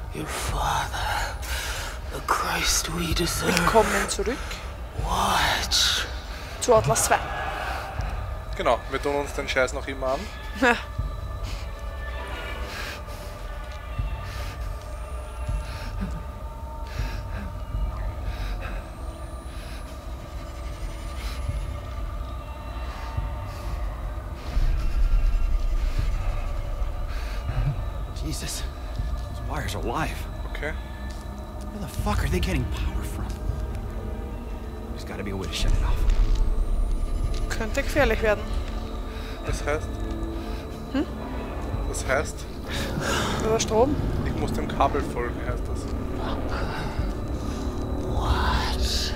Your father, the Christ we deserve. Willkommen zurück What? zu Atlas 2. Genau, wir tun uns den Scheiß noch immer an. Jesus, those wires are live. Okay. Where the fuck are they getting power from? There's gotta be a way to shut it off. Könnte gefährlich werden. Das heißt... Das heißt, Über Strom. ich muss dem Kabel folgen, heißt das. What?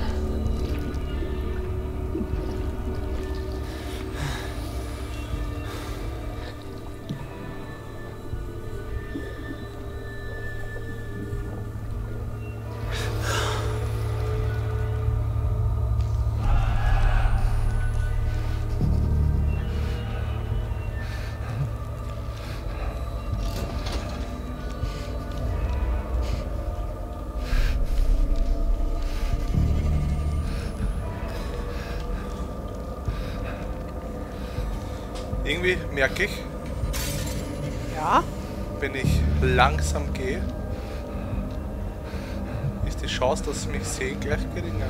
Irgendwie merke ich, Ja. wenn ich langsam gehe, ist die Chance, dass sie mich sehen, gleich geringer.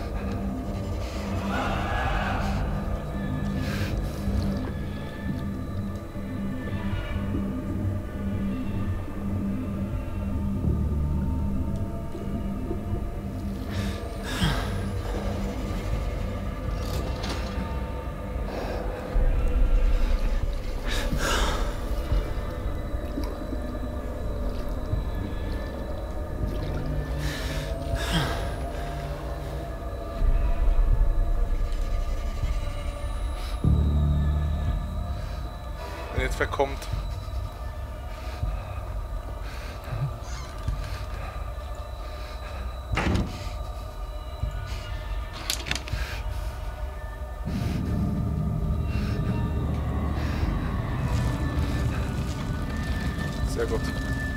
Wenn jetzt wer kommt. Sehr gut.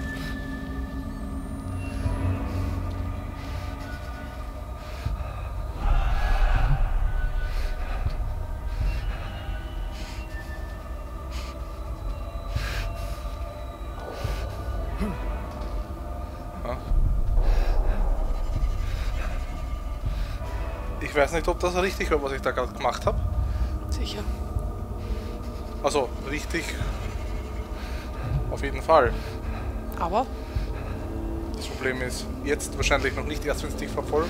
Ich weiß nicht, ob das richtig war, was ich da gerade gemacht habe. Sicher. Also, richtig. Auf jeden Fall. Aber Das Problem ist, jetzt wahrscheinlich noch nicht, erst wenn es dich verfolgt.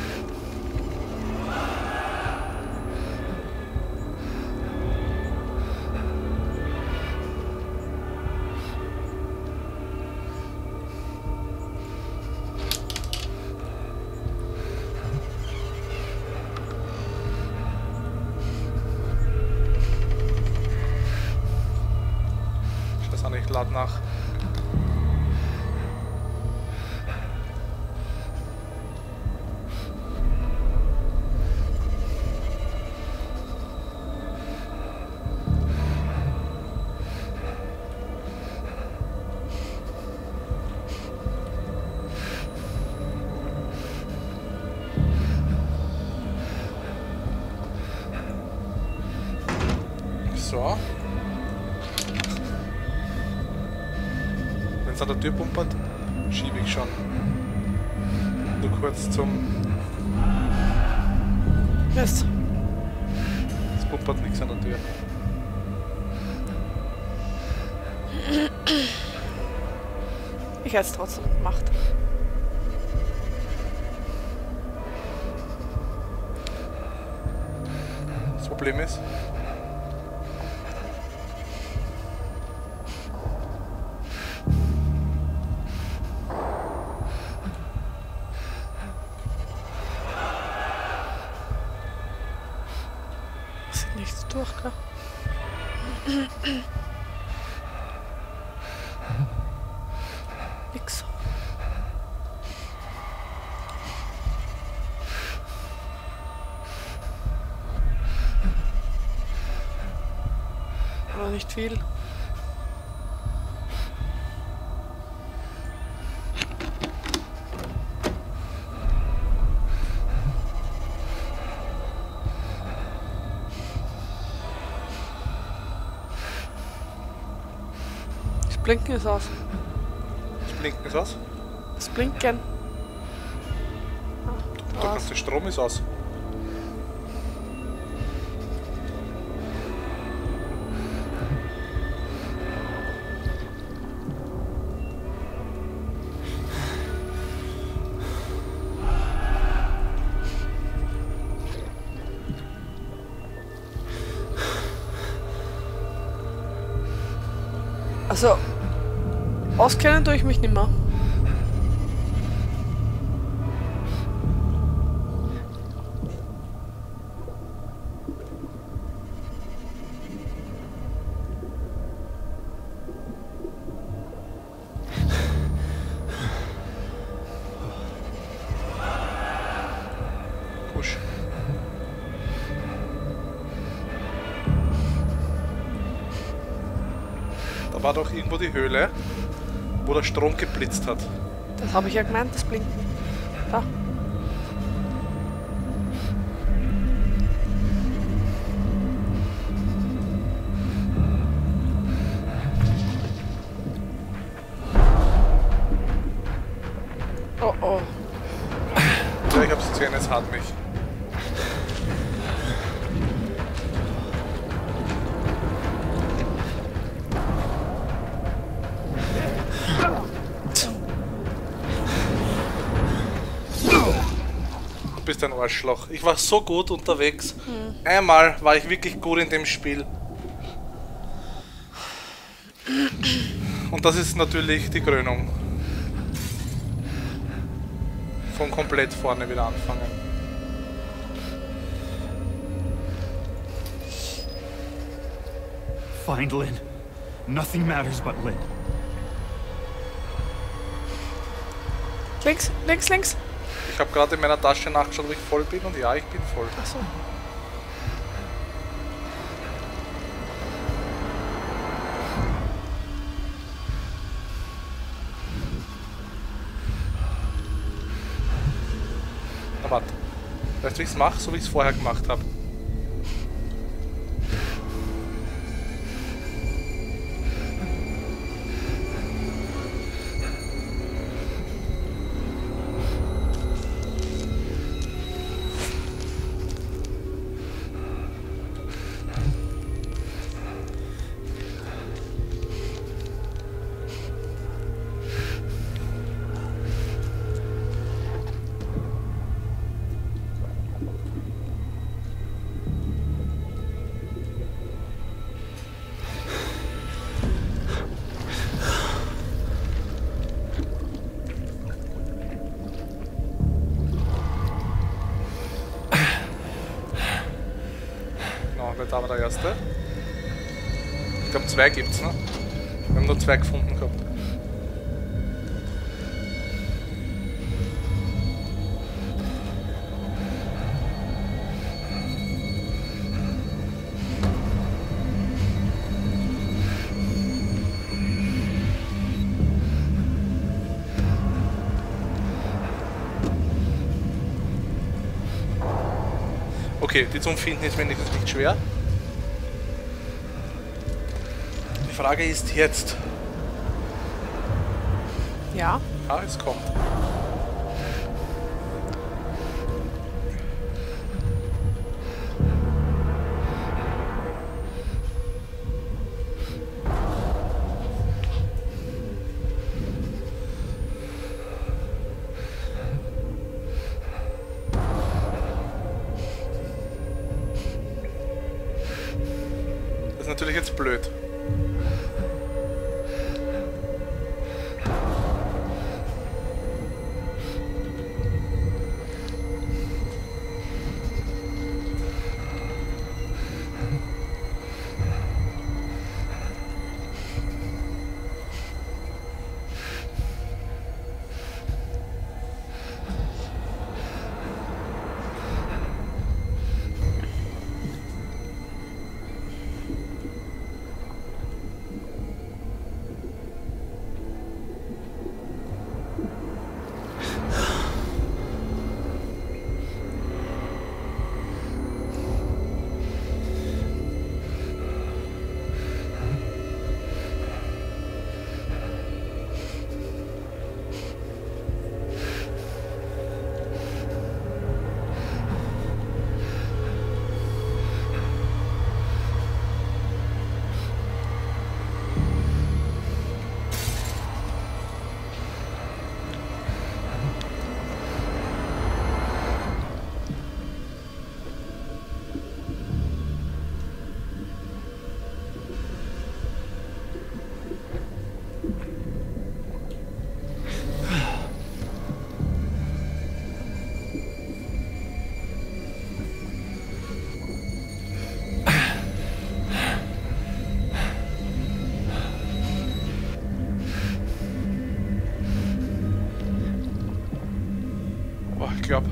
Scheiß an, ich lade nach. So. Wenn es an der Tür pumpert, schiebe ich schon. Nur kurz zum... Mist. Es pumpert nichts an der Tür. Ich hätte es trotzdem gemacht. Das Problem ist, Sieht nichts durch, gell? Nix. Aber nicht viel. Blinken ist aus. Das Blinken ist aus. Das Blinken. Da kannst der Strom ist aus. Also, auskennen tue ich mich nicht mehr. Push. Da war doch irgendwo die Höhle, wo der Strom geblitzt hat. Das habe ich ja gemeint, das Blinken. Da. Oh oh. Ja, ich hab's gesehen, es hat mich. Du bist ein Arschloch. Ich war so gut unterwegs. Einmal war ich wirklich gut in dem Spiel. Und das ist natürlich die Krönung. Von komplett vorne wieder anfangen. Find Lynn. Nothing matters but Lynn. Links, links, links. Ich habe gerade in meiner Tasche nachgeschaut, ob ich voll bin und ja, ich bin voll. Achso. Na warte. Weißt du, wie ich es mache? So wie ich es vorher gemacht habe. Da war der erste. Ich glaube 2 gibt's, ne? Wir haben nur 2 gefunden gehabt. Okay, die zum Finden ist wenigstens nicht schwer. Die Frage ist jetzt. Ja. Ah, es kommt. Das ist natürlich jetzt blöd. ich glaube.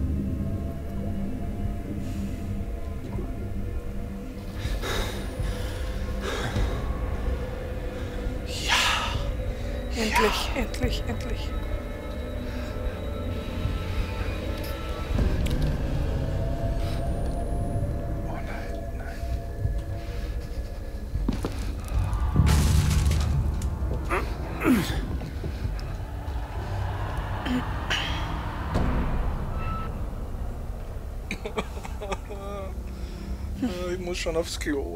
Endlich, endlich, endlich. Oh nein, nein. Ich muss schon aufs Klo.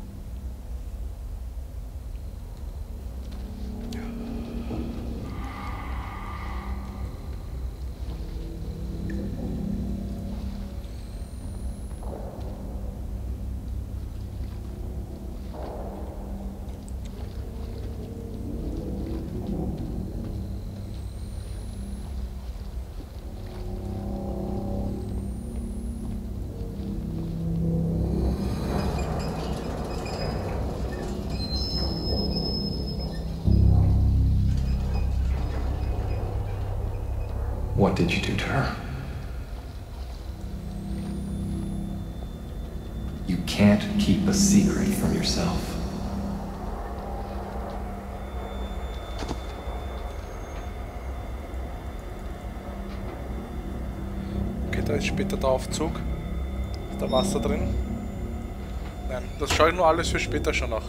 What did you do to her? You can't keep a secret from yourself. Okay, da ist später der Aufzug. Ist da Wasser drin? Nein, das schaue ich nur alles für später schon nach.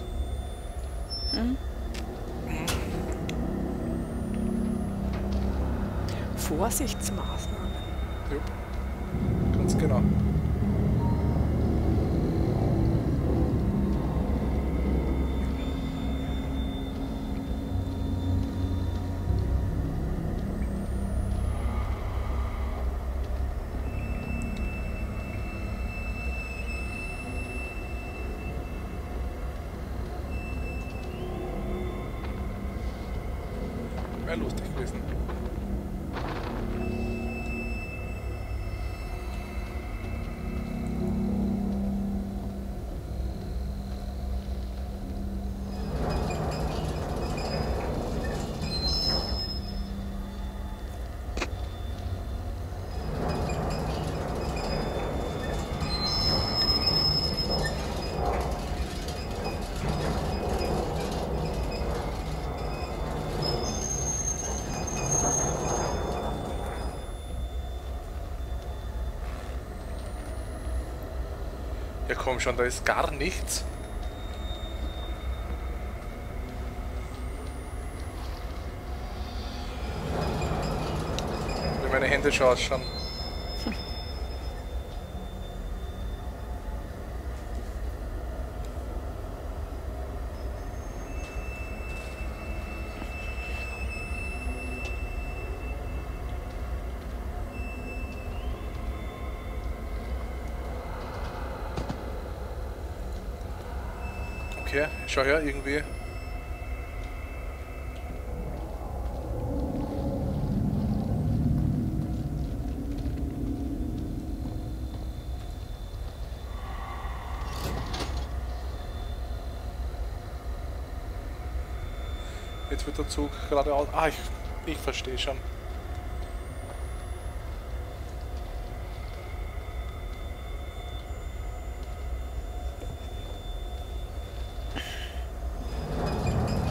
Vorsichtsmaßnahmen. Jupp. Ganz genau. Wäre lustig gewesen. Ja komm schon, da ist gar nichts. Wie meine Hände schon ausschauen. Okay, schau her, irgendwie. Jetzt wird der Zug geradeaus. Ah, ich verstehe schon.